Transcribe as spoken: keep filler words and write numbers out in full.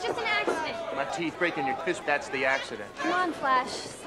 just an accident. My teeth breaking your fist, that's the accident. Come on, Flash.